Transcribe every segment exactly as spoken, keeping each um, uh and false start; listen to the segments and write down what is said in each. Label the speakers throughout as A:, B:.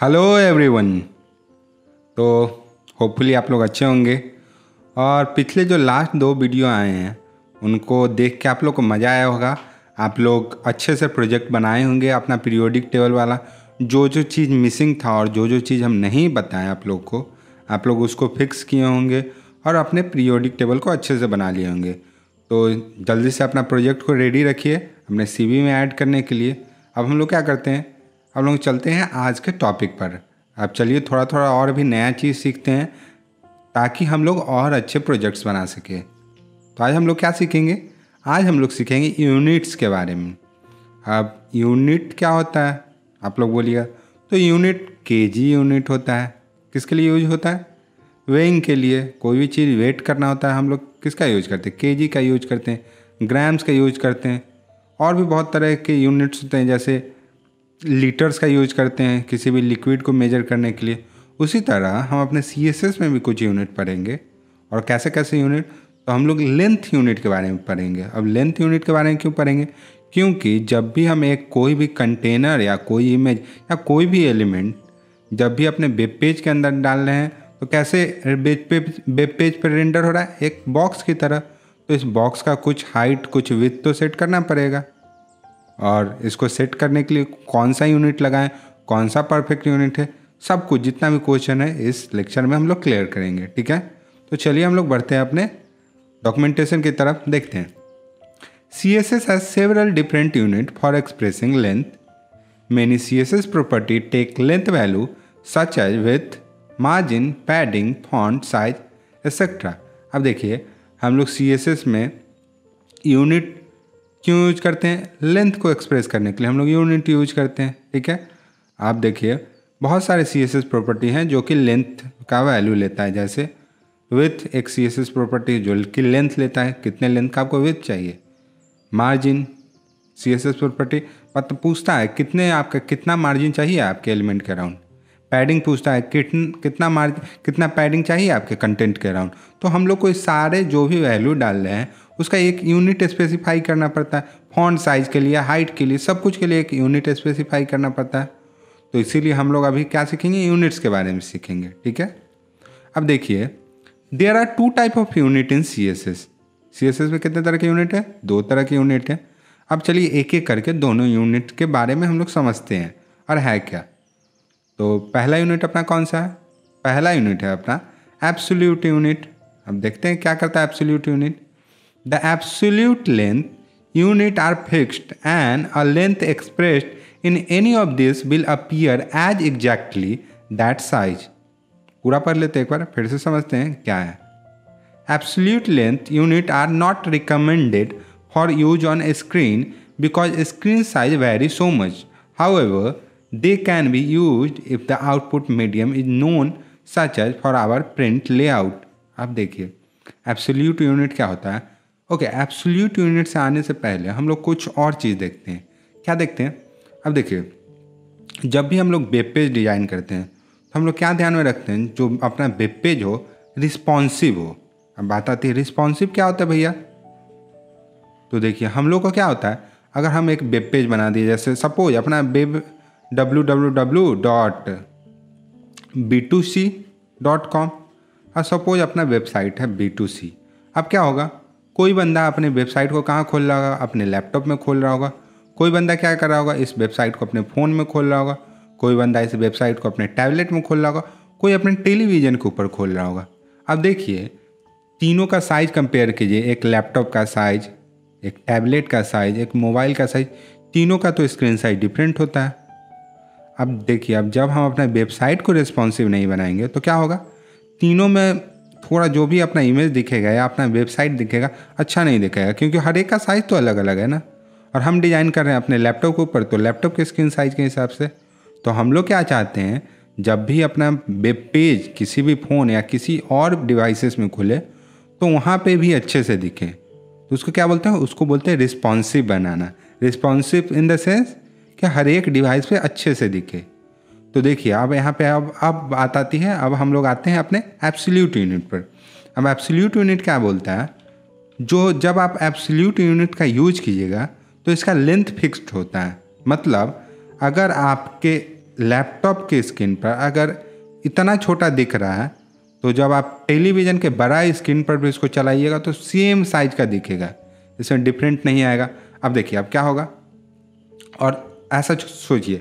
A: Hello everyone. तो hopefully आप लोग अच्छे होंगे और पिछले जो लास्ट दो वीडियो आए हैं उनको देख के आप लोग को मज़ा आया होगा। आप लोग अच्छे से प्रोजेक्ट बनाए होंगे अपना पीरियोडिक टेबल वाला। जो जो चीज़ मिसिंग था और जो जो चीज़ हम नहीं बताएं आप लोग को, आप लोग उसको फिक्स किए होंगे और अपने पीरियोडिक टेबल को अच्छे से बना लिए होंगे। तो जल्दी से अपना प्रोजेक्ट को रेडी रखिए अपने सीवी में ऐड करने के लिए। अब हम लोग क्या करते हैं, अब लोग चलते हैं आज के टॉपिक पर। अब चलिए थोड़ा थोड़ा और भी नया चीज़ सीखते हैं ताकि हम लोग और अच्छे प्रोजेक्ट्स बना सकें। तो आज हम लोग क्या सीखेंगे, आज हम लोग सीखेंगे यूनिट्स के बारे में। अब यूनिट क्या होता है आप लोग बोलिएगा, तो यूनिट केजी यूनिट होता है। किसके लिए यूज होता है? वेइंग के लिए। कोई भी चीज़ वेट करना होता है हम लोग किसका यूज करते हैं? केजी का यूज करते हैं, ग्राम्स का यूज करते हैं। और भी बहुत तरह के यूनिट्स होते हैं, जैसे लीटर्स का यूज करते हैं किसी भी लिक्विड को मेजर करने के लिए। उसी तरह हम अपने सी एस एस में भी कुछ यूनिट पढ़ेंगे। और कैसे कैसे यूनिट, तो हम लोग लेंथ यूनिट के बारे में पढ़ेंगे। अब लेंथ यूनिट के बारे में क्यों पढ़ेंगे? क्योंकि जब भी हम एक कोई भी कंटेनर या कोई इमेज या कोई भी एलिमेंट जब भी अपने वेब पेज के अंदर डाल रहे हैं तो कैसे वेब पेज वेब पेज पर रेंडर हो रहा है, एक बॉक्स की तरह। तो इस बॉक्स का कुछ हाइट कुछ विड्थ तो सेट करना पड़ेगा। और इसको सेट करने के लिए कौन सा यूनिट लगाएं, कौन सा परफेक्ट यूनिट है, सब कुछ जितना भी क्वेश्चन है इस लेक्चर में हम लोग क्लियर करेंगे। ठीक है, तो चलिए हम लोग बढ़ते हैं अपने डॉक्यूमेंटेशन की तरफ। देखते हैं। C S S has several different unit for expressing length. Many C S S property take length value such as width, margin, padding, font size etcetera. अब देखिए हम लोग सी एस एस में यूनिट क्यों यूज करते हैं? Length को express करने के लिए हम लोग यूनिट यूज करते हैं। ठीक है, आप देखिए बहुत सारे सी एस एस प्रॉपर्टी हैं जो कि लेंथ का वैल्यू लेता है। जैसे विथ एक सी एस एस प्रॉपर्टी जो कि लेंथ लेता है, कितने लेंथ का आपको विथ चाहिए। Margin C S S property मतलब पूछता है कितने आपका कितना मार्जिन चाहिए आपके एलिमेंट के अराउंड। पैडिंग पूछता है कितन कितना मार्जिन कितना पैडिंग चाहिए आपके कंटेंट के अराउंड। तो हम लोग को इस सारे जो भी वैल्यू डाल रहे हैं उसका एक यूनिट स्पेसिफाई करना पड़ता है। फॉन्ट साइज के लिए, हाइट के लिए, सब कुछ के लिए एक यूनिट स्पेसिफाई करना पड़ता है। तो इसीलिए हम लोग अभी क्या सीखेंगे, यूनिट्स के बारे में सीखेंगे। ठीक है, अब देखिए there are two type of unit in C S S. C S S में कितने तरह के यूनिट है? दो तरह के यूनिट है। अब चलिए एक एक करके दोनों यूनिट के बारे में हम लोग समझते हैं और है क्या। तो पहला यूनिट अपना कौन सा है? पहला यूनिट है अपना एब्सोल्यूट यूनिट। अब देखते हैं क्या करता है absolute unit. The absolute length unit are fixed and a length expressed in any of these will appear as exactly that size. पूरा पढ़ लेते हैं एक बार, फिर से समझते हैं क्या है। Absolute length unit are not recommended for use on a screen because screen size varies so much. However, they can be used if the output medium is known, such as for our print layout. अब देखिए absolute unit क्या होता है। Okay, absolute unit से आने से पहले हम लोग कुछ और चीज़ देखते हैं। क्या देखते हैं? अब देखिए जब भी हम लोग वेब पेज डिज़ाइन करते हैं तो हम लोग क्या ध्यान में रखते हैं, जो अपना वेब पेज हो रिस्पॉन्सिव हो। अब बात आती है रिस्पॉन्सिव क्या होता है भैया। तो देखिए हम लोग को क्या होता है, अगर हम एक वेब पेज बना दिए, जैसे सपोज अपना web W W W dot B two C dot com और सपोज अपना वेबसाइट है बी टू सी। अब क्या होगा, कोई बंदा अपने वेबसाइट को कहाँ खोल रहा होगा? अपने लैपटॉप में खोल रहा होगा। कोई बंदा क्या कर रहा होगा, इस वेबसाइट को अपने फ़ोन में खोल रहा होगा। कोई बंदा इस वेबसाइट को अपने टैबलेट में खोल रहा होगा। कोई अपने टेलीविज़न के ऊपर खोल रहा होगा। अब देखिए तीनों का साइज़ कंपेयर कीजिए, एक लैपटॉप का साइज़, एक टैबलेट का साइज़, एक मोबाइल का साइज़, तीनों का तो स्क्रीन साइज डिफरेंट होता है। अब देखिए अब जब हम अपना वेबसाइट को रिस्पॉन्सिव नहीं बनाएंगे तो क्या होगा, तीनों में थोड़ा जो भी अपना इमेज दिखेगा या अपना वेबसाइट दिखेगा अच्छा नहीं दिखेगा, क्योंकि हर एक का साइज़ तो अलग अलग है ना। और हम डिज़ाइन कर रहे हैं अपने लैपटॉप के ऊपर, तो लैपटॉप के स्क्रीन साइज़ के हिसाब से। तो हम लोग क्या चाहते हैं, जब भी अपना वेब पेज किसी भी फ़ोन या किसी और डिवाइसेस में खुले तो वहाँ पे भी अच्छे से दिखे। तो उसको क्या बोलते हैं, उसको बोलते हैं रिस्पॉन्सिव बनाना। रिस्पॉन्सिव इन द सेंस कि हर एक डिवाइस पे अच्छे से दिखे। तो देखिए अब यहाँ पे अब अब बात आती है, अब हम लोग आते हैं अपने एब्सोल्यूट यूनिट पर। अब एब्सोल्यूट यूनिट क्या बोलता है, जो जब आप एब्सोल्यूट यूनिट का यूज कीजिएगा तो इसका लेंथ फिक्स्ड होता है। मतलब अगर आपके लैपटॉप के स्क्रीन पर अगर इतना छोटा दिख रहा है तो जब आप टेलीविज़न के बड़ा स्क्रीन पर भी इसको चलाइएगा तो सेम साइज का दिखेगा, इसमें डिफरेंट नहीं आएगा। अब देखिए अब क्या होगा, और ऐसा सोचिए,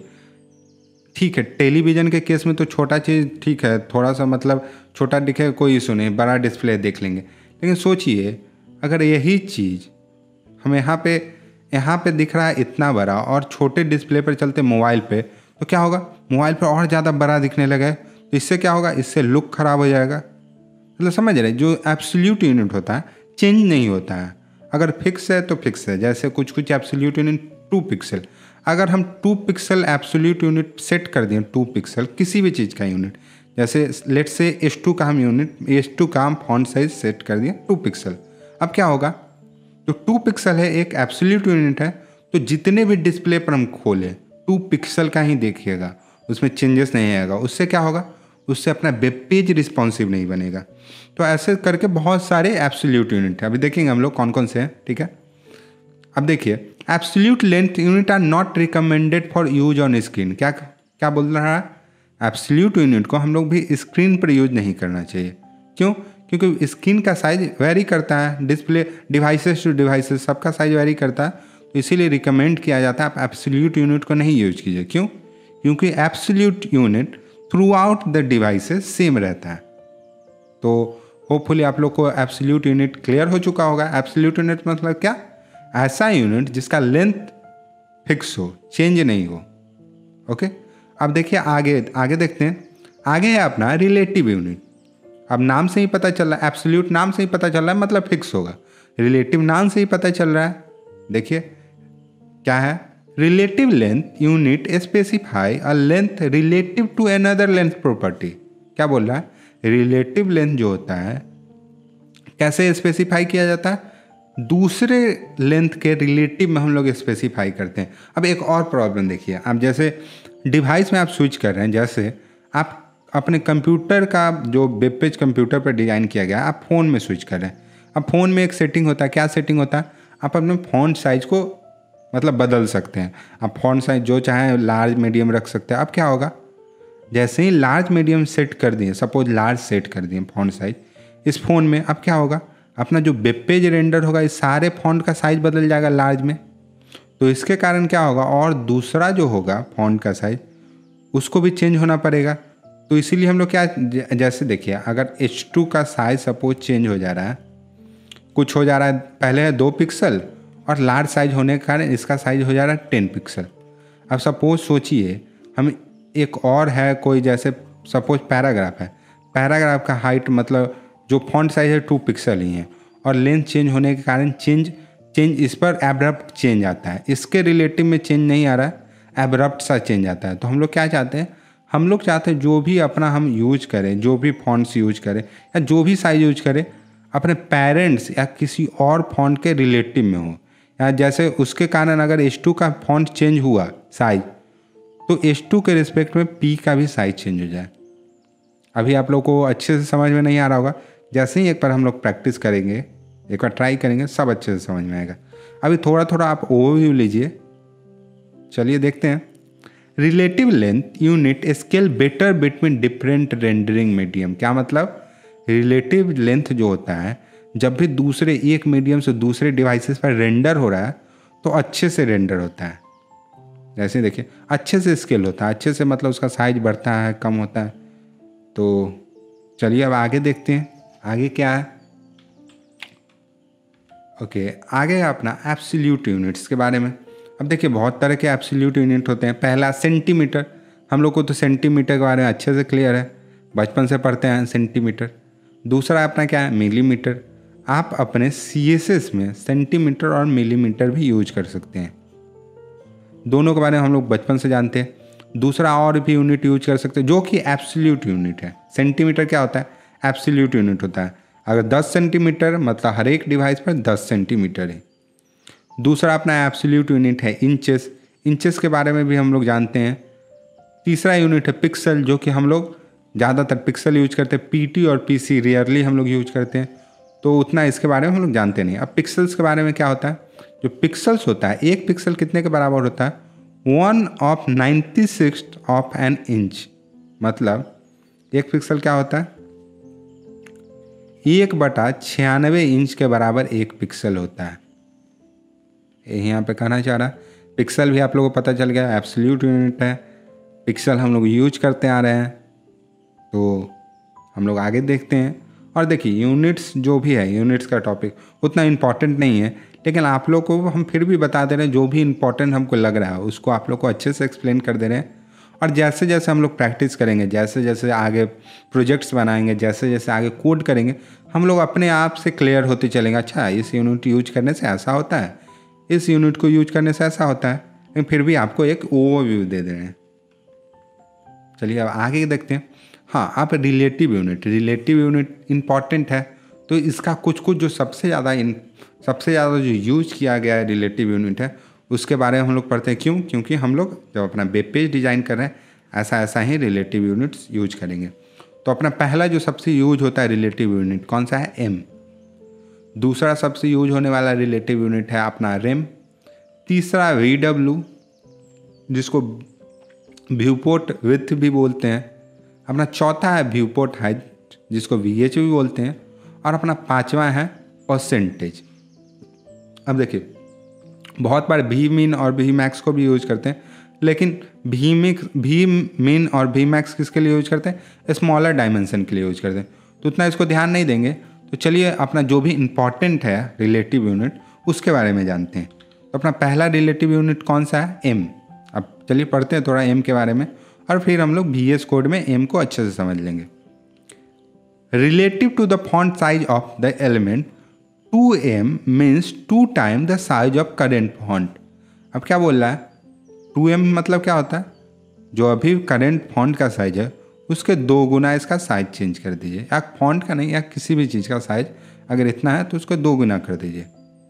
A: ठीक है टेलीविज़न के केस में तो छोटा चीज़ ठीक है, थोड़ा सा मतलब छोटा दिखे कोई इशू नहीं, बड़ा डिस्प्ले देख लेंगे। लेकिन सोचिए अगर यही चीज़ हमें यहाँ पे यहाँ पे दिख रहा है इतना बड़ा और छोटे डिस्प्ले पर चलते मोबाइल पे, तो क्या होगा, मोबाइल पर और ज़्यादा बड़ा दिखने लगा है। तो इससे क्या होगा, इससे लुक खराब हो जाएगा। मतलब समझ रहे, जो एब्सोल्यूट यूनिट होता है चेंज नहीं होता है, अगर फिक्स है तो फिक्स है। जैसे कुछ कुछ एब्सोल्यूट यूनिट टू पिक्सल, अगर हम two pixel absolute unit set कर दें, टू पिक्सल किसी भी चीज़ का यूनिट, जैसे लेट से एच टू का हम यूनिट एच टू का हम फॉन्ट साइज सेट कर दिए टू पिक्सल। अब क्या होगा, जो टू पिक्सल है एक एब्सोल्यूट यूनिट है, तो जितने भी डिस्प्ले पर हम खोलें टू पिक्सल का ही देखिएगा, उसमें चेंजेस नहीं आएगा। उससे क्या होगा, उससे अपना वेब पेज रिस्पॉन्सिव नहीं बनेगा। तो ऐसे करके बहुत सारे एब्सोल्यूट यूनिट है, अभी देखेंगे हम लोग कौन कौन से हैं। ठीक है, अब देखिए absolute length unit are not recommended for use on screen. क्या क्या बोल रहा है, एब्सोल्यूट यूनिट को हम लोग भी स्क्रीन पर यूज नहीं करना चाहिए। क्यों, क्योंकि स्क्रीन का साइज वेरी करता है, डिस्प्ले डिवाइसेस टू डिवाइसेस सबका साइज वेरी करता है, तो इसीलिए रिकमेंड किया जाता है आप एब्सोल्यूट यूनिट को नहीं यूज कीजिए। क्यों, क्योंकि absolute unit throughout the devices same रहता है। तो होपफुली आप लोग को एब्सोल्यूट यूनिट क्लियर हो चुका होगा। एब्सोल्यूट यूनिट मतलब क्या, ऐसा यूनिट जिसका लेंथ फिक्स हो, चेंज नहीं हो। ओके, अब देखिए आगे आगे देखते हैं। आगे है अपना रिलेटिव यूनिट। अब नाम से ही पता चल रहा है, एब्सोल्यूट नाम से ही पता चल रहा है मतलब फिक्स होगा, रिलेटिव नाम से ही पता चल रहा है। देखिए क्या है, relative length unit specify a length relative to another length property. क्या बोल रहा है, रिलेटिव लेंथ जो होता है कैसे स्पेसिफाई किया जाता है, दूसरे लेंथ के रिलेटिव में हम लोग स्पेसिफाई करते हैं। अब एक और प्रॉब्लम देखिए, आप जैसे डिवाइस में आप स्विच कर रहे हैं, जैसे आप अपने कंप्यूटर का जो वेब पेज कंप्यूटर पर डिज़ाइन किया गया है, आप फ़ोन में स्विच कर रहे हैं। अब फ़ोन में एक सेटिंग होता है, क्या सेटिंग होता है, आप अपने फ़ॉन्ट साइज़ को मतलब बदल सकते हैं। आप फ़ॉन्ट साइज जो चाहें लार्ज मीडियम रख सकते हैं। अब क्या होगा, जैसे ही लार्ज मीडियम सेट कर दिए, सपोज लार्ज सेट कर दिए फ़ॉन्ट साइज इस फ़ोन में, अब क्या होगा, अपना जो वेब पेज रेंडर होगा इस सारे फ़ॉन्ट का साइज़ बदल जाएगा लार्ज में। तो इसके कारण क्या होगा, और दूसरा जो होगा फ़ॉन्ट का साइज़ उसको भी चेंज होना पड़ेगा। तो इसीलिए हम लोग क्या, जैसे देखिए अगर एच टू का साइज सपोज चेंज हो जा रहा है, कुछ हो जा रहा है, पहले है दो पिक्सल और लार्ज साइज होने के कारण इसका साइज हो जा रहा है टेन पिक्सल। अब सपोज सोचिए हम एक और है कोई, जैसे सपोज पैराग्राफ है, पैराग्राफ का हाइट मतलब जो फॉन्ट साइज है टू पिक्सल ही है, और लेंथ चेंज होने के कारण चेंज चेंज इस पर एब्रप्ट चेंज आता है, इसके रिलेटिव में चेंज नहीं आ रहा है, एब्रप्ट सा चेंज आता है। तो हम लोग क्या चाहते हैं, हम लोग चाहते हैं जो भी अपना हम यूज करें, जो भी फॉन्ट्स यूज करें या जो भी साइज यूज करें अपने पेरेंट्स या किसी और फॉन्ट के रिलेटिव में हो, या जैसे उसके कारण अगर एच टू का फॉन्ट चेंज हुआ साइज, तो एच टू के रिस्पेक्ट में पी का भी साइज चेंज हो जाए। अभी आप लोग को अच्छे से समझ में नहीं आ रहा होगा, जैसे ही एक बार हम लोग प्रैक्टिस करेंगे, एक बार ट्राई करेंगे, सब अच्छे से समझ में आएगा। अभी थोड़ा थोड़ा आप ओवरव्यू लीजिए, चलिए देखते हैं। Relative length unit scale better between different rendering medium. क्या मतलब, रिलेटिव लेंथ जो होता है जब भी दूसरे एक मीडियम से दूसरे डिवाइसेस पर रेंडर हो रहा है तो अच्छे से रेंडर होता है। जैसे देखिए अच्छे से स्केल होता है, अच्छे से मतलब उसका साइज बढ़ता है कम होता है। तो चलिए अब आगे देखते हैं, आगे क्या है। ओके okay, आगे अपना एब्सोल्यूट यूनिट्स के बारे में। अब देखिए बहुत तरह के एब्सोल्यूट यूनिट होते हैं। पहला सेंटीमीटर, हम लोग को तो सेंटीमीटर के बारे में अच्छे से क्लियर है, बचपन से पढ़ते हैं सेंटीमीटर। दूसरा अपना क्या है, मिलीमीटर। आप अपने सी एस एस में सेंटीमीटर और मिलीमीटर भी यूज कर सकते हैं, दोनों के बारे में हम लोग बचपन से जानते हैं। दूसरा और भी यूनिट यूज कर सकते हैं जो कि एब्सोल्यूट यूनिट है। सेंटीमीटर क्या होता है, एब्सोल्यूट यूनिट होता है, अगर दस सेंटीमीटर मतलब हर एक डिवाइस पर दस सेंटीमीटर है। दूसरा अपना एब्सोल्यूट यूनिट है इंचेस, इंचेस के बारे में भी हम लोग जानते हैं। तीसरा यूनिट है पिक्सल, जो कि हम लोग ज़्यादातर पिक्सल यूज करते हैं, पीटी और पीसी रेयरली हम लोग यूज करते हैं, तो उतना इसके बारे में हम लोग जानते नहीं। अब पिक्सल्स के बारे में क्या होता है, जो पिक्सल्स होता है, एक पिक्सल कितने के बराबर होता है, one of ninety six of an inch, मतलब एक पिक्सल क्या होता है, एक बटा छियानवे इंच के बराबर एक पिक्सल होता है। यही यहाँ पे कहना चाह रहा है। पिक्सल भी आप लोगों को पता चल गया, एब्सोल्यूट यूनिट है। पिक्सल हम लोग यूज करते आ रहे हैं, तो हम लोग आगे देखते हैं। और देखिए यूनिट्स जो भी है, यूनिट्स का टॉपिक उतना इम्पॉर्टेंट नहीं है, लेकिन आप लोग को हम फिर भी बता दे रहे हैं, जो भी इम्पोर्टेंट हमको लग रहा है उसको आप लोग को अच्छे से एक्सप्लेन कर दे रहे हैं। और जैसे जैसे हम लोग प्रैक्टिस करेंगे, जैसे जैसे आगे प्रोजेक्ट्स बनाएंगे, जैसे जैसे आगे कोड करेंगे, हम लोग अपने आप से क्लियर होते चलेंगे। अच्छा, इस यूनिट यूज करने से ऐसा होता है, इस यूनिट को यूज करने से ऐसा होता है, लेकिन फिर भी आपको एक ओवरव्यू दे दे रहे हैं। चलिए अब आगे देखते हैं। हाँ, आप relative unit, relative unit important है, तो इसका कुछ कुछ जो सबसे ज़्यादा इन सबसे ज़्यादा जो यूज किया गया है रिलेटिव यूनिट है, उसके बारे में हम लोग पढ़ते हैं। क्यों? क्योंकि हम लोग जब अपना वेब पेज डिज़ाइन कर रहे हैं, ऐसा ऐसा ही रिलेटिव यूनिट्स यूज करेंगे। तो अपना पहला जो सबसे यूज होता है रिलेटिव यूनिट कौन सा है? एम। दूसरा सबसे यूज होने वाला रिलेटिव यूनिट है अपना रेम। तीसरा वी डब्ल्यू, जिसको व्यूपोर्ट विड्थ भी बोलते हैं। अपना चौथा है व्यूपोर्ट हाइट, जिसको वी एच भी बोलते हैं। और अपना पांचवा है परसेंटेज। अब देखिए, बहुत बार वी मीन और वी मैक्स को भी यूज करते हैं, लेकिन वी मिक्स वी मीन और वी मैक्स किसके लिए यूज करते हैं? स्मॉलर डायमेंशन के लिए यूज करते हैं, तो उतना इसको ध्यान नहीं देंगे। तो चलिए अपना जो भी इम्पॉर्टेंट है रिलेटिव यूनिट उसके बारे में जानते हैं। तो अपना पहला रिलेटिव यूनिट कौन सा है? एम। अब चलिए पढ़ते हैं थोड़ा एम के बारे में, और फिर हम लोग वी एस कोड में एम को अच्छे से समझ लेंगे। Relative to the font size of the element, two em means two time the size of current font. अब क्या बोल रहा है? टू एम मतलब क्या होता है? जो अभी करेंट फॉन्ट का साइज है उसके दो गुना इसका साइज चेंज कर दीजिए, या फॉन्ट का नहीं, या किसी भी चीज़ का साइज अगर इतना है तो उसको दो गुना कर दीजिए।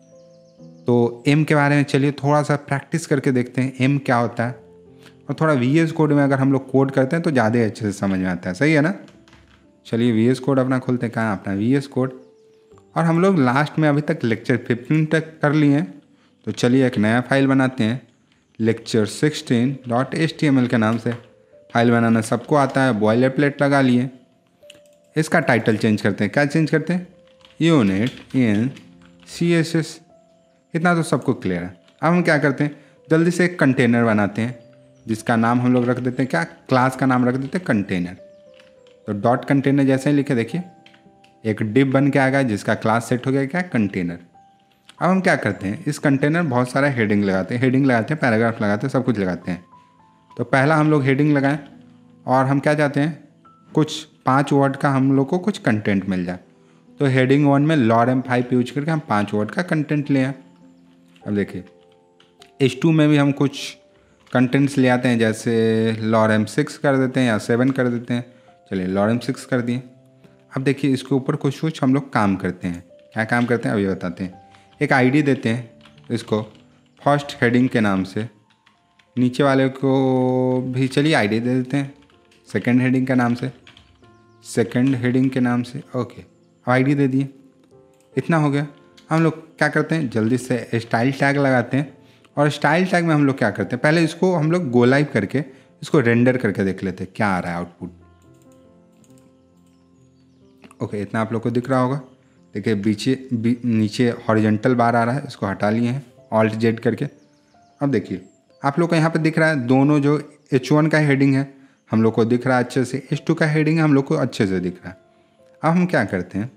A: तो एम के बारे में चलिए थोड़ा सा प्रैक्टिस करके देखते हैं एम क्या होता है, और थोड़ा वी एस कोड में अगर हम लोग कोड करते हैं तो ज़्यादा अच्छे से समझ में आता है। सही है ना? चलिए वी एस कोड अपना खोलते हैं। कहाँ अपना वी एस कोड। और हम लोग लास्ट में अभी तक लेक्चर फिफ्टीन तक कर लिए हैं, तो चलिए एक नया फाइल बनाते हैं, lecture sixteen dot H T M L के नाम से। फाइल बनाना सबको आता है, बॉयलर प्लेट लगा लिए। इसका टाइटल चेंज करते हैं। क्या चेंज करते हैं? Unit in C S S. इतना तो सबको क्लियर है। अब हम क्या करते हैं, जल्दी से एक कंटेनर बनाते हैं, जिसका नाम हम लोग रख देते हैं क्या? क्लास का नाम रख देते हैं कंटेनर। तो डॉट कंटेनर जैसे ही लिखे, देखिए एक डिव बन के आ गया, जिसका क्लास सेट हो गया क्या? कंटेनर। अब हम क्या करते हैं, इस कंटेनर बहुत सारा हेडिंग लगाते हैं, हेडिंग लगाते हैं, पैराग्राफ लगाते हैं, सब कुछ लगाते हैं। तो पहला हम लोग हेडिंग लगाएं, और हम क्या चाहते हैं, कुछ पाँच वर्ड का हम लोग को कुछ कंटेंट मिल जाए। तो हेडिंग वन में लॉरेम फाइव यूज करके हम पाँच वर्ड का कंटेंट ले आए। अब देखिए एच टू में भी हम कुछ कंटेंट्स ले आते हैं, जैसे लॉरेम सिक्स कर देते हैं या सेवन कर देते हैं। चलिए लॉरेम सिक्स कर दिए। अब देखिए इसके ऊपर कुछ कुछ हम लोग काम करते हैं। क्या काम करते हैं अभी बताते हैं। एक आईडी देते हैं इसको फर्स्ट हेडिंग के नाम से, नीचे वाले को भी चलिए आईडी दे देते हैं सेकंड हेडिंग के नाम से, सेकंड हेडिंग के नाम से। ओके, आईडी दे दिए। इतना हो गया। हम लोग क्या करते हैं, जल्दी से स्टाइल टैग लगाते हैं, और स्टाइल टैग में हम लोग क्या करते हैं, पहले इसको हम लोग गो लाइव करके इसको रेंडर करके देख लेते हैं क्या आ रहा है आउटपुट। ओके, इतना आप लोग को दिख रहा होगा। देखिए बीचे बी, नीचे हॉरिजॉन्टल बार आ रहा है, इसको हटा लिए हैं ऑल्ट जेड करके। अब देखिए आप लोग को यहाँ पे दिख रहा है, दोनों जो एच वन का हेडिंग है हम लोग को दिख रहा है अच्छे से, एच टू का हेडिंग है हम लोग को अच्छे से दिख रहा है। अब हम क्या करते हैं,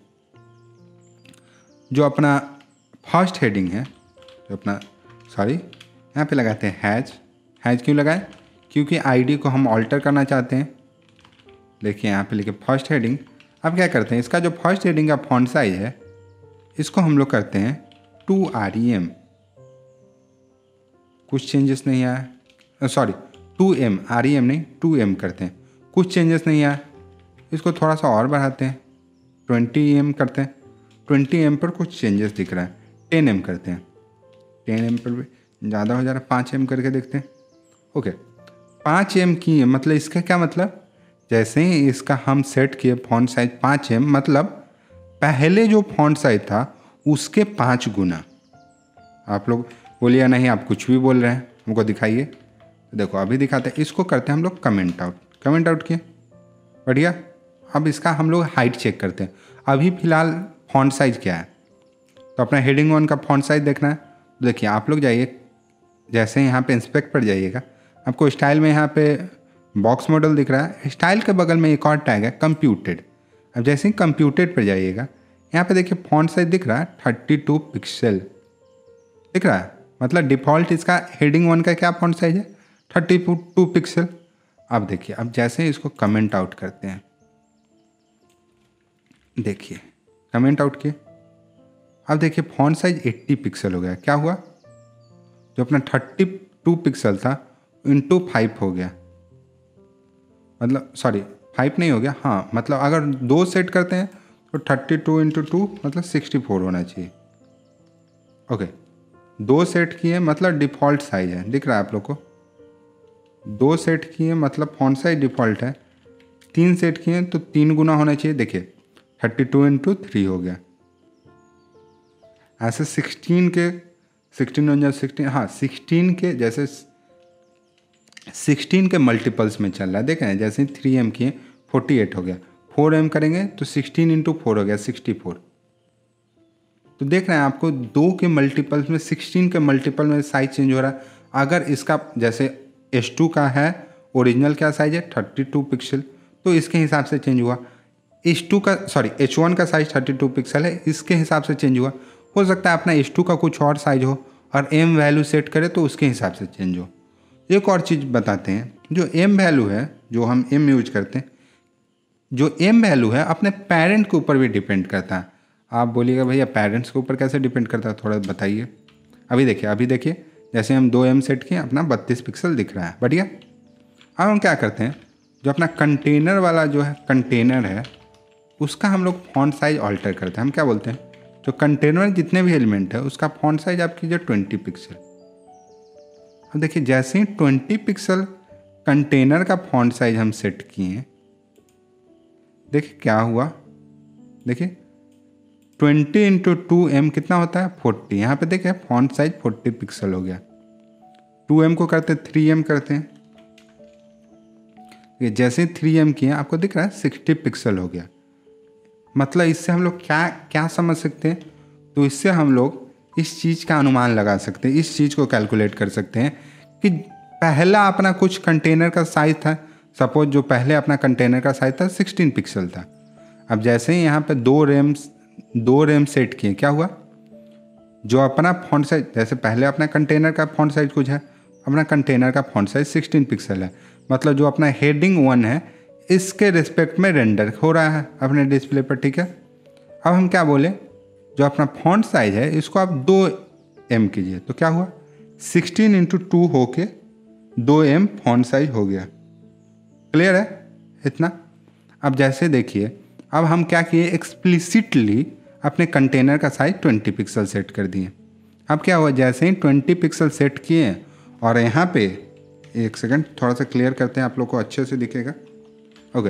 A: जो अपना फर्स्ट हेडिंग है, जो अपना सॉरी यहाँ पे लगाते हैं हैज। हैज क्यों लगाए? क्योंकि आईडी को हम ऑल्टर करना चाहते हैं। देखिए यहाँ पे लिखे फर्स्ट हेडिंग। अब क्या करते हैं, इसका जो फर्स्ट हेडिंग का फॉन्ट साइज है इसको हम लोग करते हैं टू आर ई एम। कुछ चेंजेस नहीं आया, sorry two em, R E M नहीं टू एम करते हैं। कुछ चेंजेस नहीं आया, इसको थोड़ा सा और बढ़ाते हैं, ट्वेंटी एम करते हैं। ट्वेंटी एम पर कुछ चेंजेस दिख रहा है, टेन एम करते हैं। टेन एम पर भी ज़्यादा हो जा रहा है, पाँच एम करके देखते हैं। ओके, पाँच एम की मतलब इसका क्या मतलब, जैसे ही इसका हम सेट किए फॉन्ट साइज पाँच एम, मतलब पहले जो फॉन्ट साइज था उसके पाँच गुना। आप लोग बोलिए नहीं, आप कुछ भी बोल रहे हैं, हमको दिखाइए। देखो अभी दिखाते हैं, इसको करते हैं हम लोग कमेंट आउट। कमेंट आउट किए, बढ़िया। अब इसका हम लोग हाइट चेक करते हैं। अभी फ़िलहाल फॉन्ट साइज़ क्या है, तो अपना हेडिंग वन का फॉन्ट साइज़ देखना है। देखिए आप लोग जाइए, जैसे यहाँ पे इंस्पेक्ट पर जाइएगा, आपको स्टाइल में यहाँ पे बॉक्स मॉडल दिख रहा है। स्टाइल के बगल में एक और टैग है कंप्यूटेड। अब जैसे ही कंप्यूटेड पर जाइएगा, यहाँ पे देखिए फॉन्ट साइज दिख रहा है थर्टी टू पिक्सल दिख रहा है। मतलब डिफ़ॉल्ट इसका हेडिंग वन का क्या फॉन्ट साइज है, थर्टी टू पिक्सल। अब देखिए, अब जैसे ही इसको कमेंट आउट करते हैं, देखिए कमेंट आउट किए, अब देखिए फॉन्ट साइज एट्टी पिक्सल हो गया। क्या हुआ, जो अपना थर्टी टू पिक्सल था इंटू फाइव हो गया, मतलब सॉरी फाइव नहीं हो गया, हाँ मतलब अगर दो सेट करते हैं तो थर्टी टू इंटू टू मतलब सिक्सटी फोर होना चाहिए। ओके, दो सेट किए मतलब डिफ़ॉल्ट साइज है, दिख रहा है आप लोग को। दो सेट किए मतलब फॉन्ट साइज डिफ़ॉल्ट है। तीन सेट किए तो तीन गुना होना चाहिए। देखिए थर्टी टू इंटू थ्री हो गया। ऐसे सिक्सटीन के सिक्सटीन वन जा सिक्सटीन, हाँ सिक्सटीन के जैसे सिक्सटीन के मल्टीपल्स में चल रहा है। देखें जैसे थ्री एम किए फोर्टी एट हो गया, फोर एम करेंगे तो सिक्सटीन इंटू फोर हो गया सिक्सटी फोर। तो देख रहे हैं आपको दो के मल्टीपल्स में सिक्सटीन के मल्टीपल में साइज चेंज हो रहा है। अगर इसका जैसे एच टू का है, ओरिजिनल क्या साइज है थर्टी टू पिक्सल, तो इसके हिसाब से चेंज हुआ। एच टू का सॉरी एच वन का साइज थर्टी टू पिक्सल है, इसके हिसाब से चेंज हुआ। हो सकता है अपना एच टू का कुछ और साइज हो और एम वैल्यू सेट करे तो उसके हिसाब से चेंज हो। एक और चीज़ बताते हैं, जो एम वैल्यू है, जो हम एम यूज करते हैं, जो एम वैल्यू है अपने पेरेंट के ऊपर भी डिपेंड करता है। आप बोलिएगा भैया पेरेंट्स के ऊपर कैसे डिपेंड करता है, थोड़ा बताइए। अभी देखिए अभी देखिए जैसे हम दो एम सेट किए, अपना बत्तीस पिक्सल दिख रहा है, बढ़िया। अब हम क्या करते हैं, जो अपना कंटेनर वाला जो है कंटेनर है, उसका हम लोग फॉन्ट साइज ऑल्टर करते हैं। हम क्या बोलते हैं, जो कंटेनर में जितने भी एलिमेंट है उसका फॉन्ट साइज आप कीजिए ट्वेंटी पिक्सल। अब देखिए जैसे ही ट्वेंटी पिक्सल कंटेनर का फॉन्ट साइज हम सेट किए, देखिए क्या हुआ, देखिए ट्वेंटी इंटू टू एम कितना होता है फोर्टी। यहाँ पे देखिए फॉन्ट साइज फोर्टी पिक्सल हो गया। टू एम को करते थ्री एम करते हैं, ये जैसे ही थ्री एम किए आपको दिख रहा है सिक्सटी पिक्सल हो गया। मतलब इससे हम लोग क्या क्या समझ सकते हैं, तो इससे हम लोग इस चीज़ का अनुमान लगा सकते हैं, इस चीज़ को कैलकुलेट कर सकते हैं कि पहला अपना कुछ कंटेनर का साइज था, सपोज जो पहले अपना कंटेनर का साइज था सिक्सटीन पिक्सल था। अब जैसे ही यहाँ पे दो रैम दो रैम सेट किए, क्या हुआ, जो अपना फॉन्ट साइज, जैसे पहले अपना कंटेनर का फॉन्ट साइज कुछ है, अपना कंटेनर का फॉन्ट साइज सिक्सटीन पिक्सल है, मतलब जो अपना हेडिंग वन है इसके रिस्पेक्ट में रेंडर हो रहा है अपने डिस्प्ले पर, ठीक है। अब हम क्या बोले, जो अपना फॉन्ट साइज है इसको आप दो एम कीजिए, तो क्या हुआ सिक्सटीन इंटू टू हो के दो एम फॉन्ट साइज हो गया। क्लियर है इतना। अब जैसे देखिए, अब हम क्या किए, एक्सप्लिसिटली अपने कंटेनर का साइज ट्वेंटी पिक्सल सेट कर दिए। अब क्या हुआ, जैसे ही ट्वेंटी पिक्सल सेट किए और यहाँ पे एक सेकंड थोड़ा सा क्लियर करते हैं, आप लोग को अच्छे से दिखेगा। ओके,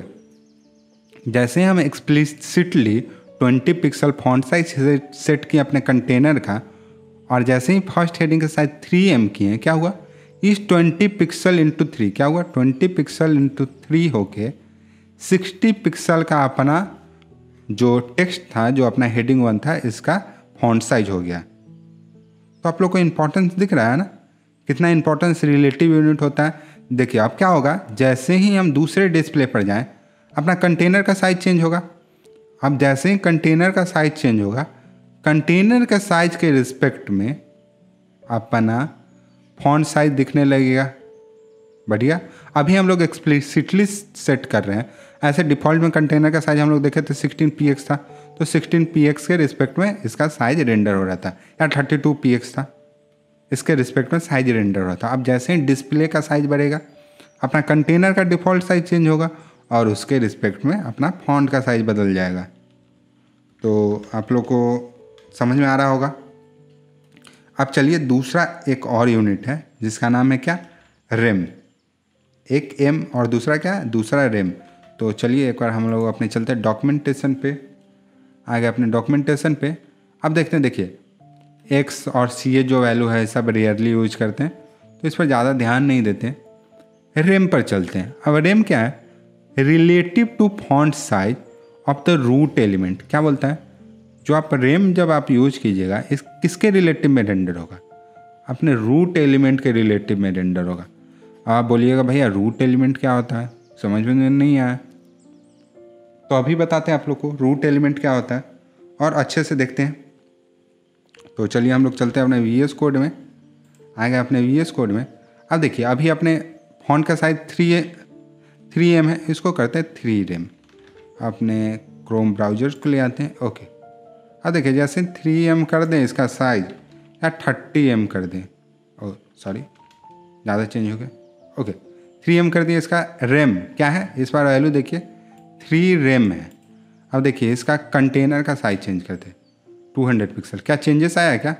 A: जैसे हम explicitly twenty pixel font size set किए अपने कंटेनर का, और जैसे ही फर्स्ट हेडिंग का साइज थ्री एम किए, क्या हुआ, इस ट्वेंटी पिक्सल इंटू थ्री क्या हुआ, ट्वेंटी पिक्सल इंटू थ्री होके सिक्सटी पिक्सल का अपना जो टेक्स्ट था, जो अपना हेडिंग वन था, इसका फॉन्ट साइज हो गया। तो आप लोग को इंपॉर्टेंस दिख रहा है ना, कितना इंपॉर्टेंस रिलेटिव यूनिट होता है। देखिए अब क्या होगा, जैसे ही हम दूसरे डिस्प्ले पर जाएं अपना कंटेनर का साइज चेंज होगा। अब जैसे ही कंटेनर का साइज चेंज होगा, कंटेनर का साइज के रिस्पेक्ट में अपना फॉन्ट साइज दिखने लगेगा, बढ़िया। अभी हम लोग एक्सप्लिसिटली सेट कर रहे हैं, ऐसे डिफ़ॉल्ट में कंटेनर का साइज हम लोग देखे थे सिक्सटीन पी एक्स था, तो सिक्सटीन पी एक्स के रिस्पेक्ट में इसका साइज रेंडर हो रहा था, या थर्टी टू पी एक्स था, इसके रिस्पेक्ट में साइज रेंडर हो रहा था। अब जैसे ही डिस्प्ले का साइज बढ़ेगा, अपना कंटेनर का डिफ़ॉल्ट साइज चेंज होगा और उसके रिस्पेक्ट में अपना फॉन्ट का साइज बदल जाएगा। तो आप लोग को समझ में आ रहा होगा। अब चलिए दूसरा एक और यूनिट है जिसका नाम है क्या, रेम। एक एम और दूसरा क्या, दूसरा रेम। तो चलिए एक बार हम लोग अपने चलते हैं डॉक्यूमेंटेशन पे, आ गए अपने डॉक्यूमेंटेशन पे। अब देखते हैं, देखिए एक्स और सी ए जो वैल्यू है सब रेयरली यूज करते हैं, तो इस पर ज़्यादा ध्यान नहीं देते। रेम पर चलते हैं। अब रेम क्या है? Relative to font size of the root element. क्या बोलता है? जो आप रेम जब आप यूज कीजिएगा इस किसके रिलेटिव में रेंडर होगा? अपने रूट एलिमेंट के रिलेटिव में रेंडर होगा। आप बोलिएगा भैया रूट एलिमेंट क्या होता है, समझ में नहीं आया, तो अभी बताते हैं आप लोग को रूट एलिमेंट क्या होता है और अच्छे से देखते हैं। तो चलिए हम लोग चलते हैं अपने वी एस कोड में। आ गए अपने वी एस कोड में। अब देखिए अभी अपने फॉन्ट का साइज थ्री थ्री एम है, इसको करते हैं थ्री रेम। अपने क्रोम ब्राउजर को ले आते हैं। ओके, अब देखिए जैसे थ्री एम कर दें इसका साइज या थर्टी एम कर दें, ओ सॉरी ज़्यादा चेंज हो गया। ओके, थ्री एम कर दिए। इसका रेम क्या है इस बार वैल्यू देखिए थ्री रेम है। अब देखिए इसका कंटेनर का साइज चेंज करते टू हंड्रेड पिक्सल। क्या चेंजेस आया क्या?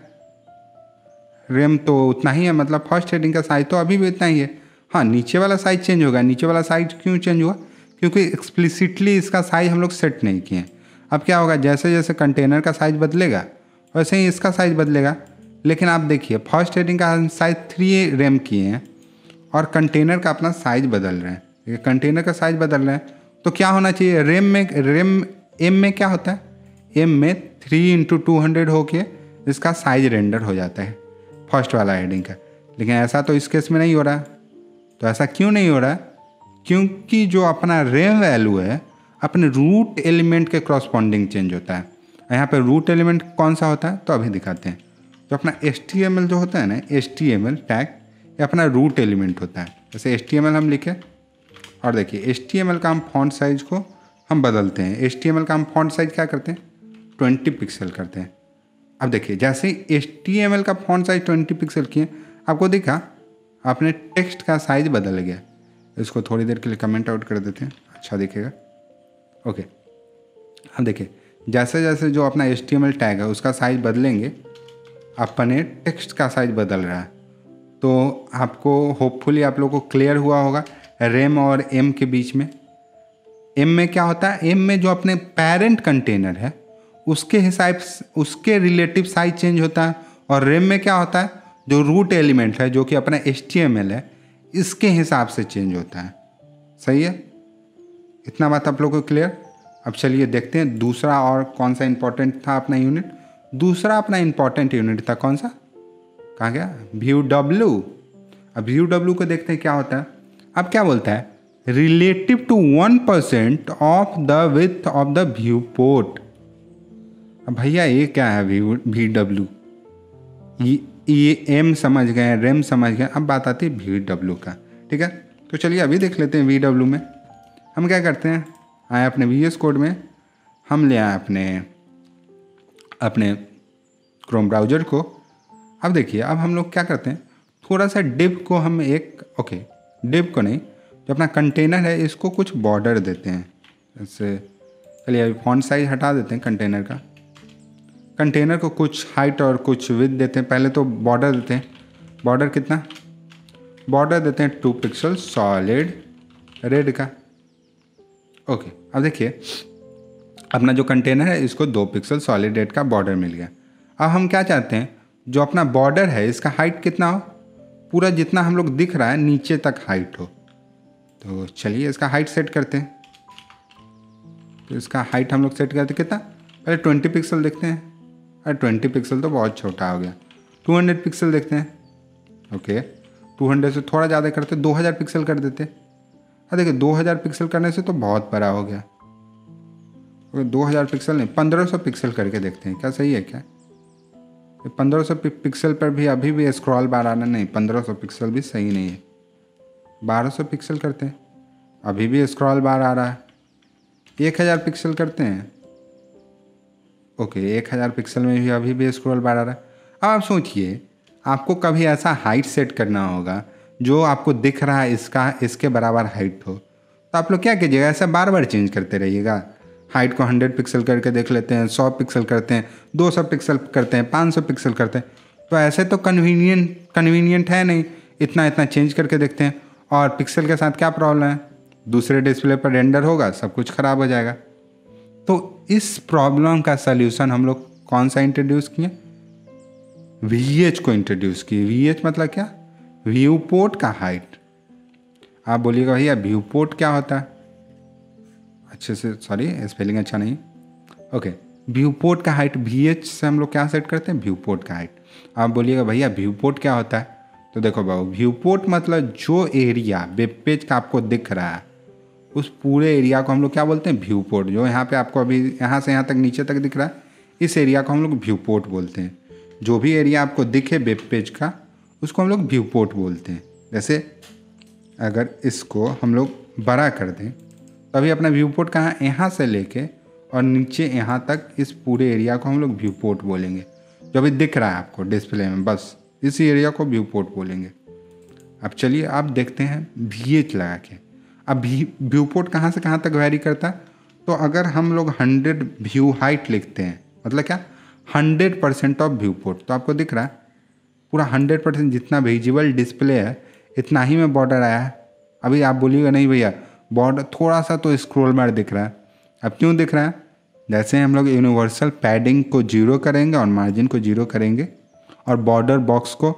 A: रेम तो उतना ही है, मतलब फर्स्ट हेडिंग का साइज तो अभी भी इतना ही है। हाँ, नीचे वाला साइज चेंज होगा। नीचे वाला साइज क्यों चेंज हुआ? क्योंकि एक्सप्लिसिटली इसका साइज हम लोग सेट नहीं किए हैं। अब क्या होगा, जैसे जैसे कंटेनर का साइज बदलेगा वैसे ही इसका साइज बदलेगा। लेकिन आप देखिए फर्स्ट हेडिंग का हम साइज थ्री रेम किए हैं और कंटेनर का अपना साइज बदल रहे हैं। देखिए कंटेनर का साइज बदल रहे हैं तो क्या होना चाहिए? रेम में रेम एम में क्या होता है? एम में थ्री इंटू टू हंड्रेड हो के इसका साइज रेंडर हो जाता है फर्स्ट वाला हेडिंग का। लेकिन ऐसा तो इस केस में नहीं हो रहा। तो ऐसा क्यों नहीं हो रहा? क्योंकि जो अपना रेम वैल्यू है अपने रूट एलिमेंट के क्रॉसपॉन्डिंग चेंज होता है। यहाँ पे रूट एलिमेंट कौन सा होता है तो अभी दिखाते हैं। जो अपना एच टी एम एल जो होता है ना, H T M L tag ये अपना रूट एलिमेंट होता है। जैसे एच टी एम एल हम लिखे और देखिए एच टी एम एल का हम फॉन्ट साइज को हम बदलते हैं। एच टी एम एल का हम फॉन्ट साइज क्या करते हैं? ट्वेंटी पिक्सल करते हैं। अब देखिए जैसे एच टी एम एल का फॉन्ट साइज ट्वेंटी पिक्सल किए, आपको दिखा आपने टेक्स्ट का साइज बदल गया। इसको थोड़ी देर के लिए कमेंट आउट कर देते हैं, अच्छा दिखेगा। ओके, अब देखिए जैसे जैसे जो अपना H T M L tag है उसका साइज बदलेंगे अपने टेक्स्ट का साइज बदल रहा है। तो आपको होपफुली आप लोगों को क्लियर हुआ होगा रेम और एम के बीच में। एम में क्या होता है? एम में जो अपने पेरेंट कंटेनर है उसके हिसाब उसके रिलेटिव साइज चेंज होता है। और रेम में क्या होता है? जो रूट एलिमेंट है जो कि अपना एच टी एम एल है इसके हिसाब से चेंज होता है। सही है, इतना बात आप लोगों को क्लियर। अब चलिए देखते हैं दूसरा और कौन सा इंपॉर्टेंट था अपना यूनिट। दूसरा अपना इंपॉर्टेंट यूनिट था कौन सा? कहाँ गया? View W. अब व्यू डब्ल्यू को देखते हैं क्या होता है। अब क्या बोलता है? Relative to one percent of the width of the viewport. अब भैया ये क्या है व्यू वी डब्ल्यू? ये एम समझ गए, रेम समझ गए, अब बात आती है वी डब्ल्यू का। ठीक है, तो चलिए अभी देख लेते हैं वी डब्ल्यू में हम क्या करते हैं। आए अपने वी एस कोड में, हम ले आए अपने अपने क्रोम ब्राउज़र को। अब देखिए अब हम लोग क्या करते हैं, थोड़ा सा डिव को हम एक ओके डिव को नहीं, जो अपना कंटेनर है इसको कुछ बॉर्डर देते हैं। जैसे चलिए अभी फॉन्ट साइज हटा देते हैं कंटेनर का। कंटेनर को कुछ हाइट और कुछ विड्थ देते हैं। पहले तो बॉर्डर देते हैं। बॉर्डर कितना? बॉर्डर देते हैं टू पिक्सल सॉलिड रेड का। ओके, अब देखिए अपना जो कंटेनर है इसको दो पिक्सल सॉलिड रेड का बॉर्डर मिल गया। अब हम क्या चाहते हैं, जो अपना बॉर्डर है इसका हाइट कितना हो? पूरा जितना हम लोग दिख रहा है नीचे तक हाइट हो। तो चलिए इसका हाइट सेट करते हैं। तो इसका हाइट हम लोग सेट करते कितना? पहले ट्वेंटी पिक्सल देखते हैं। अरे ट्वेंटी पिक्सल तो बहुत छोटा हो गया। टू हंड्रेड पिक्सल देखते हैं। ओके, टू हंड्रेड से थोड़ा ज़्यादा करते, दो हज़ार पिक्सल कर देते। अरे देखिए दो हज़ार पिक्सल करने से तो बहुत बड़ा हो गया। दो हज़ार पिक्सल नहीं, पंद्रह सौ पिक्सल करके देखते हैं, क्या सही है क्या? पंद्रह सौ पिक्सल पर भी अभी भी स्क्रॉल बार आना नहीं, पंद्रह सौ पिक्सल भी सही नहीं है। बारह सौ पिक्सल करते हैं, अभी भी स्क्रॉल बार आ रहा है। एक हज़ार पिक्सल करते हैं। ओके, एक हज़ार पिक्सल में भी अभी भी स्क्रॉल बार आ रहा है। अब आप सोचिए आपको कभी ऐसा हाइट सेट करना होगा जो आपको दिख रहा है इसका इसके बराबर हाइट हो, तो आप लोग क्या कीजिएगा, ऐसा बार बार चेंज करते रहिएगा। हाइट को हंड्रेड पिक्सल करके देख लेते हैं, सौ पिक्सल करते हैं, दो सौ पिक्सल करते हैं, पाँच सौ पिक्सल करते हैं। तो ऐसे तो कन्वीनियंट कन्वीनियंट है नहीं, इतना इतना चेंज करके देखते हैं। और पिक्सल के साथ क्या प्रॉब्लम है, दूसरे डिस्प्ले पर रेंडर होगा, सब कुछ ख़राब हो जाएगा। तो इस प्रॉब्लम का सल्यूशन हम लोग कौन सा इंट्रोड्यूस किए, वी एच को इंट्रोड्यूस किए। वी एच मतलब क्या, व्यू पोर्ट का हाइट। आप बोलिएगा भैया व्यू पोर्ट क्या होता है, अच्छे से, सॉरी स्पेलिंग अच्छा नहीं, ओके। व्यू पोर्ट का हाइट वी एच से हम लोग क्या सेट करते हैं, व्यू पोर्ट का हाइट। आप बोलिएगा भैया व्यू पोर्ट क्या होता है, तो देखो बाबू व्यू पोर्ट मतलब जो एरिया वेब पेज का आपको दिख रहा है उस पूरे एरिया को हम लोग क्या बोलते हैं, व्यू पोर्ट। जो यहाँ पे आपको अभी यहाँ से यहाँ तक नीचे तक दिख रहा है इस एरिया को हम लोग व्यू पोर्ट बोलते हैं। जो भी एरिया आपको दिखे वेब पेज का उसको हम लोग व्यू पोर्ट बोलते हैं। जैसे अगर इसको हम लोग बड़ा कर दें तो अभी अपना व्यू पोर्ट कहाँ, यहाँ से लेके और नीचे यहाँ तक इस पूरे एरिया को हम लोग व्यू पोर्ट बोलेंगे। जो अभी दिख रहा है आपको डिस्प्ले में बस इसी एरिया को व्यू पोर्ट बोलेंगे। अब चलिए आप देखते हैं वी एच लगा के। अब व्यू पोर्ट कहाँ से कहाँ तक वैरी करता है, तो अगर हम लोग हंड्रेड व्यू हाइट लिखते हैं मतलब क्या, hundred percent of viewport, तो आपको दिख रहा है पूरा हंड्रेड परसेंट जितना विजिबल डिस्प्ले है इतना ही में बॉर्डर आया है। अभी आप बोलिएगा नहीं भैया बॉर्डर थोड़ा सा तो स्क्रॉल बार दिख रहा है। अब क्यों दिख रहा है, जैसे हम लोग यूनिवर्सल पैडिंग को जीरो करेंगे और मार्जिन को जीरो करेंगे और बॉर्डर बॉक्स को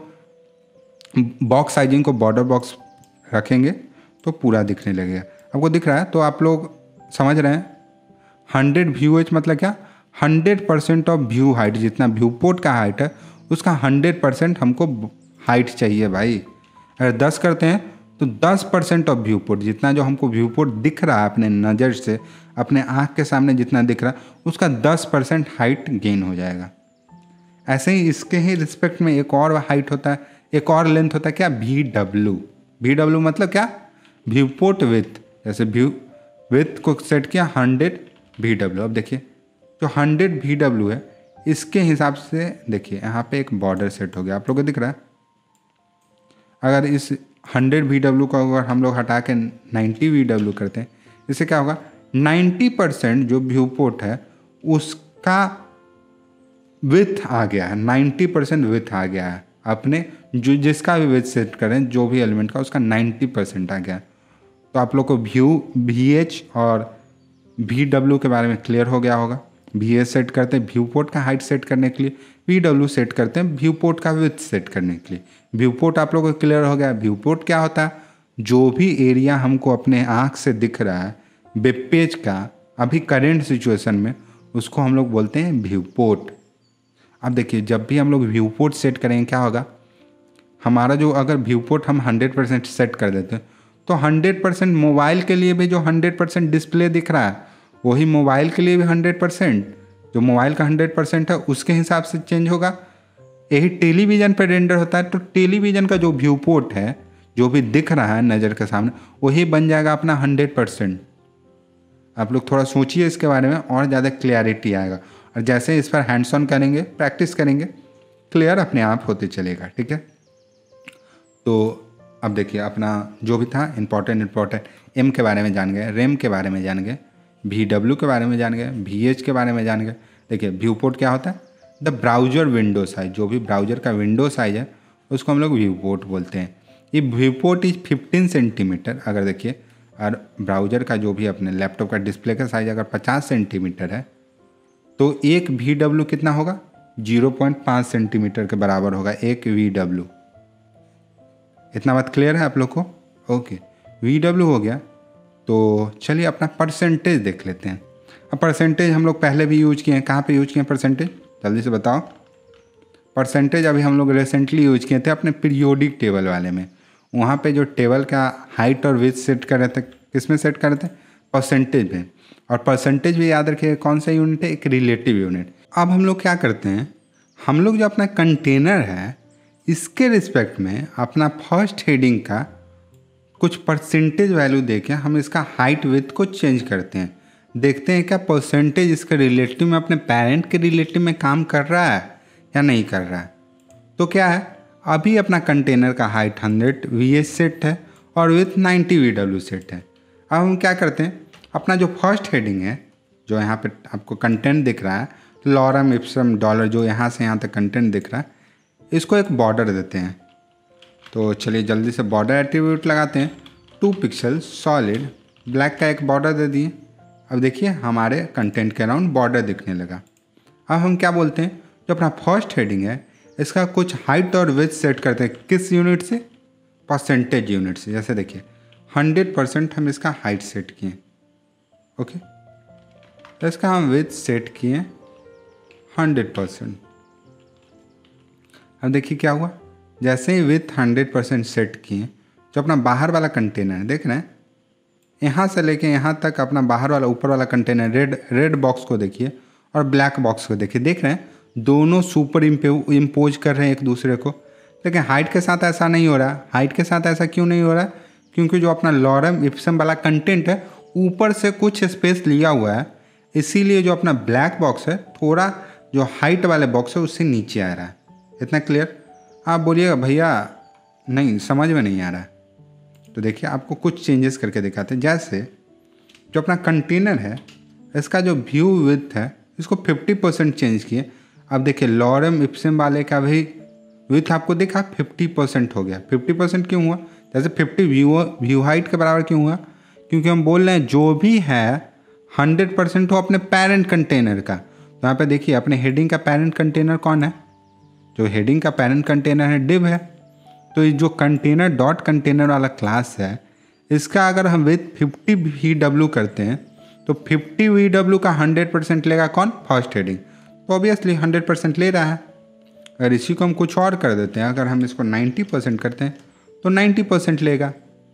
A: बॉक्स साइजिंग को बॉर्डर बॉक्स रखेंगे तो पूरा दिखने लगेगा। आपको दिख रहा है, तो आप लोग समझ रहे हैं हंड्रेड व्यू एच मतलब क्या, hundred percent of view height, जितना व्यू पोर्ट का हाइट है उसका हंड्रेड परसेंट हमको हाइट चाहिए भाई। अगर दस करते हैं तो दस परसेंट ऑफ व्यू पोर्ट, जितना जो हमको व्यू पोर्ट दिख रहा है अपने नज़र से, अपने आँख के सामने जितना दिख रहा है उसका दस परसेंट हाइट गेन हो जाएगा। ऐसे ही इसके ही रिस्पेक्ट में एक और हाइट होता है, एक और लेंथ होता है क्या, वी डब्ल्यू। वी डब्ल्यू मतलब क्या, व्यू पोर्ट विथ। जैसे व्यू विथ को सेट किया हंड्रेड वी डब्ल्यू। अब देखिए जो हंड्रेड वी डब्ल्यू है इसके हिसाब से देखिए यहाँ पे एक बॉर्डर सेट हो गया, आप लोगों को दिख रहा है। अगर इस हंड्रेड वी डब्ल्यू को अगर हम लोग हटा के नाइन्टी वी डब्ल्यू करते हैं, इससे क्या होगा, नाइन्टी परसेंट जो व्यू पोर्ट है उसका विथ आ गया है, नाइन्टी परसेंट विथ आ गया है। अपने जो जिसका भी विथ सेट करें जो भी एलिमेंट का उसका नाइन्टी परसेंट आ गया है। तो आप लोग को व्यू वी एच और वी डब्ल्यू के बारे में क्लियर हो गया होगा। वी एच सेट करते हैं व्यू पोर्ट का हाइट सेट करने के लिए, वी डब्ल्यू सेट करते हैं व्यू पोर्ट का विथ सेट करने के लिए। व्यू पोर्ट आप लोगों को क्लियर हो गया। व्यू पोर्ट क्या होता है, जो भी एरिया हमको अपने आँख से दिख रहा है वेब पेज का अभी करेंट सिचुएशन में, उसको हम लोग बोलते हैं व्यू पोर्ट। अब देखिए जब भी हम लोग व्यू पोर्ट सेट करेंगे क्या होगा, हमारा जो अगर व्यू पोर्ट हम हंड्रेड परसेंट सेट कर देते हैं तो हंड्रेड परसेंट मोबाइल के लिए भी जो हंड्रेड परसेंट डिस्प्ले दिख रहा है वही मोबाइल के लिए भी हंड्रेड परसेंट, जो मोबाइल का हंड्रेड परसेंट है उसके हिसाब से चेंज होगा। यही टेलीविज़न पर रेंडर होता है, तो टेलीविज़न का जो व्यू पोर्ट है जो भी दिख रहा है नज़र के सामने वही बन जाएगा अपना हंड्रेड परसेंट। आप लोग थोड़ा सोचिए इसके बारे में और ज़्यादा क्लियरिटी आएगा, और जैसे इस पर हैंड्स ऑन करेंगे, प्रैक्टिस करेंगे, क्लियर अपने आप होते चलेगा। ठीक है, तो अब देखिए अपना जो भी था इंपॉर्टेंट इंपॉर्टेंट एम के बारे में जान गए, रैम के बारे में जान गए, वी डब्ल्यू के बारे में जान गए, वी एच के बारे में जान गए। देखिए व्यू पोर्ट क्या होता है, द ब्राउजर विंडो साइज, जो भी ब्राउजर का विंडो साइज है उसको हम लोग व्यू पोर्ट बोलते हैं। ये viewport is fifteen centimetre. अगर देखिए और ब्राउजर का जो भी अपने लैपटॉप का डिस्प्ले का साइज अगर पचास सेंटीमीटर है तो एक वी डब्ल्यू कितना होगा, जीरो पॉइंट पाँच सेंटीमीटर के बराबर होगा एक वी डब्ल्यू। इतना बात क्लियर है आप लोग को? ओके, वी डब्ल्यू हो गया। तो चलिए अपना परसेंटेज देख लेते हैं। अब परसेंटेज हम लोग पहले भी यूज किए हैं, कहाँ पे यूज किए हैं परसेंटेज, जल्दी से बताओ। परसेंटेज अभी हम लोग रिसेंटली यूज किए थे अपने पीरियोडिक टेबल वाले में। वहाँ पे जो टेबल का हाइट और विड्थ सेट कर रहे थे, किस में सेट कर रहे थे, परसेंटेज में। और परसेंटेज भी याद रखिए कौन सा यूनिट है, एक रिलेटिव यूनिट। अब हम लोग क्या करते हैं, हम लोग जो अपना कंटेनर है इसके रिस्पेक्ट में अपना फर्स्ट हेडिंग का कुछ परसेंटेज वैल्यू देके हम इसका हाइट विड्थ को चेंज करते हैं। देखते हैं क्या परसेंटेज इसके रिलेटिव में अपने पेरेंट के रिलेटिव में काम कर रहा है या नहीं कर रहा है। तो क्या है, अभी अपना कंटेनर का height hundred V H set है और width ninety V W set है। अब हम क्या करते हैं, अपना जो फर्स्ट हेडिंग है, जो यहाँ पे आपको कंटेंट दिख रहा है, लॉरम इप्सम डॉलर, जो यहाँ से यहाँ तक कंटेंट दिख रहा है, इसको एक बॉर्डर देते हैं। तो चलिए जल्दी से बॉर्डर एट्रीब्यूट लगाते हैं। टू पिक्सल सॉलिड ब्लैक का एक बॉर्डर दे दिए। अब देखिए हमारे कंटेंट के अराउंड बॉर्डर दिखने लगा। अब हम क्या बोलते हैं, जो अपना फर्स्ट हेडिंग है इसका कुछ हाइट और विड्थ सेट करते हैं, किस यूनिट से, परसेंटेज यूनिट से। जैसे देखिए हंड्रेड परसेंट हम इसका हाइट सेट किए। ओके, तो इसका हम विड्थ सेट किए हंड्रेड परसेंट। अब देखिए क्या हुआ, जैसे ही विड्थ हंड्रेड परसेंट सेट किए, जो अपना बाहर वाला कंटेनर है देख रहे हैं, यहाँ से लेके यहाँ तक अपना बाहर वाला ऊपर वाला कंटेनर, रेड रेड बॉक्स को देखिए और ब्लैक बॉक्स को देखिए, देख रहे हैं दोनों सुपर इम्पोज कर रहे हैं एक दूसरे को। लेकिन हाइट के साथ ऐसा नहीं हो रहा। हाइट के साथ ऐसा क्यों नहीं हो रहा? क्योंकि जो अपना लॉरम इप्सम वाला कंटेंट है ऊपर से कुछ स्पेस लिया हुआ है, इसीलिए जो अपना ब्लैक बॉक्स है थोड़ा जो हाइट वाले बॉक्स है उससे नीचे आ रहा है। इतना क्लियर? आप बोलिएगा भैया नहीं समझ में नहीं आ रहा है, तो देखिए आपको कुछ चेंजेस करके दिखाते हैं। जैसे जो अपना कंटेनर है इसका जो व्यू विड्थ है इसको फिफ्टी परसेंट चेंज किए। अब देखिए लॉरम इप्सम वाले का भी विड्थ आपको देखा फिफ्टी परसेंट हो गया। फिफ्टी परसेंट क्यों हुआ? जैसे फिफ्टी व्यू व्यू हाइट के बराबर क्यों हुआ? क्योंकि हम बोल रहे हैं जो भी है हंड्रेड परसेंट हो अपने पेरेंट कंटेनर का। तो यहाँ पे देखिए अपने हेडिंग का पेरेंट कंटेनर कौन है? जो हेडिंग का पेरेंट कंटेनर है डिव है। तो ये जो कंटेनर डॉट कंटेनर वाला क्लास है इसका अगर हम विथ फिफ्टी वी डब्ल्यू करते हैं तो फिफ्टी वी डब्ल्यू का हंड्रेड परसेंट लेगा कौन? First heading. तो ऑब्वियसली हंड्रेड परसेंट ले रहा है। अगर इसी को हम कुछ और कर देते हैं, अगर हम इसको नाइन्टी परसेंट करते हैं तो नाइन्टी परसेंट लेगा।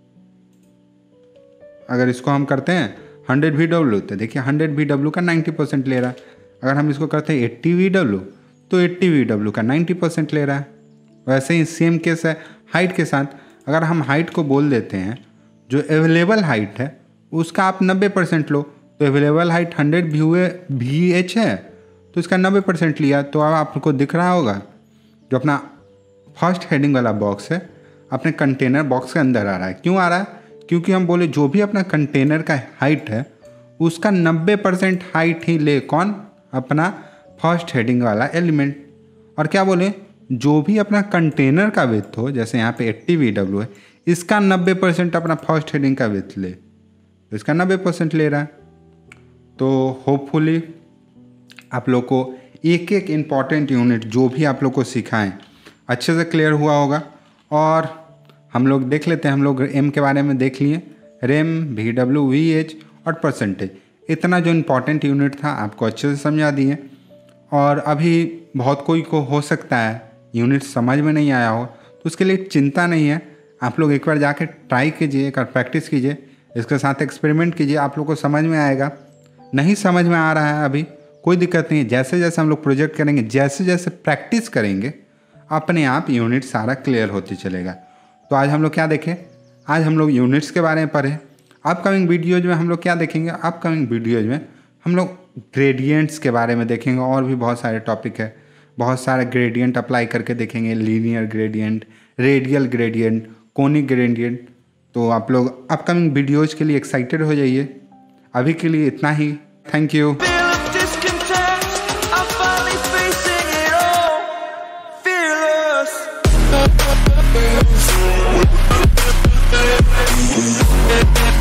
A: अगर इसको हम करते हैं हंड्रेड वी डब्ल्यू तो देखिए हंड्रेड वी डब्ल्यू का नाइन्टी परसेंट ले रहा है। अगर हम इसको करते हैं एट्टी वी डब्ल्यू तो एट्टी वी डब्ल्यू का नाइन्टी परसेंट ले रहा है। वैसे ही सेम केस है हाइट के साथ। अगर हम हाइट को बोल देते हैं जो अवेलेबल हाइट है उसका आप नब्बे परसेंट लो, तो available height hundred view V H है तो इसका नब्बे परसेंट लिया। तो अब आपको दिख रहा होगा जो अपना फर्स्ट हेडिंग वाला बॉक्स है अपने कंटेनर बॉक्स के अंदर आ रहा है। क्यों आ रहा है? क्योंकि हम बोले जो भी अपना कंटेनर का हाइट है उसका नब्बे परसेंट हाइट ही ले कौन? अपना फर्स्ट हेडिंग वाला एलिमेंट। और क्या बोले? जो भी अपना कंटेनर का विड्थ हो, जैसे यहाँ पे एट्टी वी डब्ल्यू है, इसका नब्बे परसेंट अपना फर्स्ट हेडिंग का विड्थ ले, तो इसका नब्बे परसेंट ले रहा है। तो होपफुली आप लोग को एक एक इम्पॉर्टेंट यूनिट जो भी आप लोग को सिखाएं अच्छे से क्लियर हुआ होगा। और हम लोग देख लेते हैं, हम लोग एम के बारे में देख लिए, rem, V W, V H और परसेंटेज। इतना जो इम्पॉर्टेंट यूनिट था आपको अच्छे से समझा दिए। और अभी बहुत कोई को हो सकता है यूनिट समझ में नहीं आया हो, तो उसके लिए चिंता नहीं है। आप लोग एक बार जाके ट्राई कीजिए, एक बार प्रैक्टिस कीजिए, इसके साथ एक्सपेरिमेंट कीजिए, आप लोग को समझ में आएगा। नहीं समझ में आ रहा है अभी कोई दिक्कत नहीं है, जैसे जैसे हम लोग प्रोजेक्ट करेंगे, जैसे जैसे प्रैक्टिस करेंगे अपने आप यूनिट सारा क्लियर होते चलेगा। तो आज हम लोग क्या देखें? आज हम लोग यूनिट्स के बारे में पढ़े। अपकमिंग वीडियोज में हम लोग क्या देखेंगे? अपकमिंग वीडियोज में हम लोग ग्रेडियंट्स के बारे में देखेंगे। और भी बहुत सारे टॉपिक है, बहुत सारे ग्रेडियंट अप्लाई करके देखेंगे, linear gradient, radial gradient, conic gradient. तो आप लोग अपकमिंग वीडियोज़ के लिए एक्साइटेड हो जाइए। अभी के लिए इतना ही, थैंक यू।